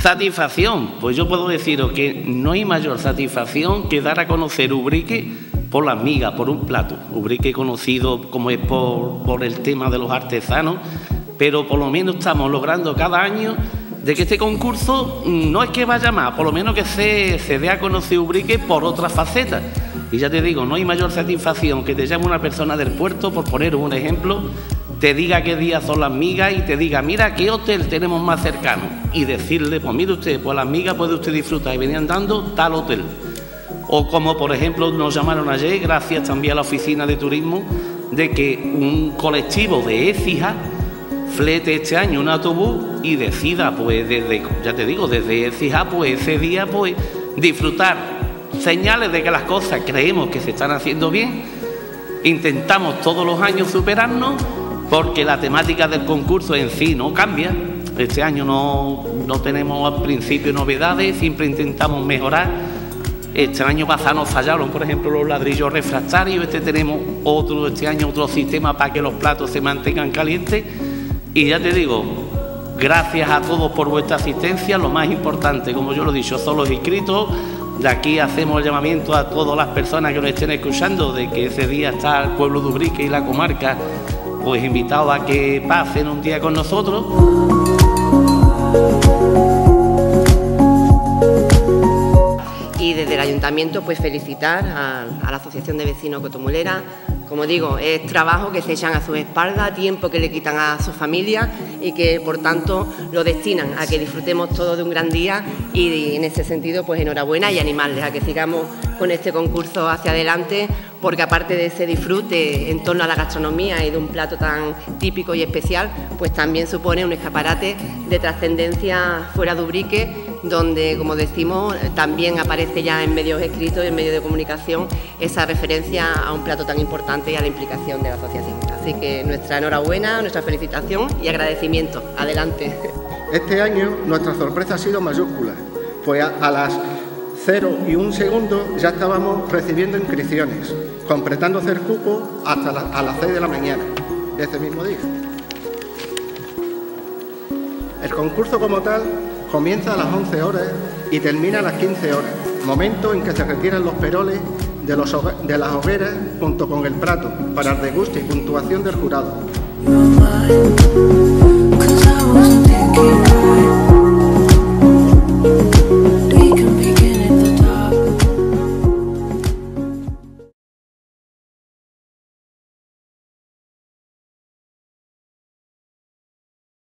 Satisfacción, pues yo puedo deciros que no hay mayor satisfacción que dar a conocer Ubrique por las migas, por un plato. Ubrique conocido como es por el tema de los artesanos, pero por lo menos estamos logrando cada año de que este concurso no es que vaya más, por lo menos que se dé a conocer Ubrique por otras facetas. Y ya te digo, no hay mayor satisfacción que te llame una persona del puerto, por poner un ejemplo, te diga qué días son las migas y te diga, mira qué hotel tenemos más cercano. Y decirle, pues mire usted, pues las migas puede usted disfrutar y venir andando tal hotel. O como por ejemplo nos llamaron ayer, gracias también a la oficina de turismo, de que un colectivo de Écija flete este año un autobús y decida, pues desde, ya te digo, desde Écija, pues ese día, pues disfrutar. Señales de que las cosas creemos que se están haciendo bien, intentamos todos los años superarnos, porque la temática del concurso en sí no cambia. Este año no tenemos al principio novedades, siempre intentamos mejorar. Este año pasado nos fallaron, por ejemplo, los ladrillos refractarios. Tenemos este año otro sistema para que los platos se mantengan calientes. Y ya te digo, gracias a todos por vuestra asistencia. Lo más importante, como yo lo he dicho, son los inscritos. De aquí hacemos el llamamiento a todas las personas que nos estén escuchando de que ese día está el pueblo de Ubrique y la comarca, pues invitados a que pasen un día con nosotros. Y desde el ayuntamiento, pues felicitar a la Asociación de Vecinos Cotomulera. Como digo, es trabajo que se echan a sus espaldas, tiempo que le quitan a sus familias y que, por tanto, lo destinan a que disfrutemos todos de un gran día y, en ese sentido, pues enhorabuena y animarles a que sigamos con este concurso hacia adelante, porque aparte de ese disfrute en torno a la gastronomía y de un plato tan típico y especial, pues también supone un escaparate de trascendencia fuera de Ubrique, donde, como decimos, también aparece ya en medios escritos y en medios de comunicación esa referencia a un plato tan importante y a la implicación de la asociación. Así que nuestra enhorabuena, nuestra felicitación y agradecimiento. Adelante. Este año nuestra sorpresa ha sido mayúscula, pues a las 0 y 1 segundo ya estábamos recibiendo inscripciones, completándose el cupo hasta a las 6 de la mañana de ese mismo día. El concurso como tal comienza a las 11 horas y termina a las 15 horas, momento en que se retiran los peroles de las hogueras junto con el plato para el deguste y puntuación del jurado.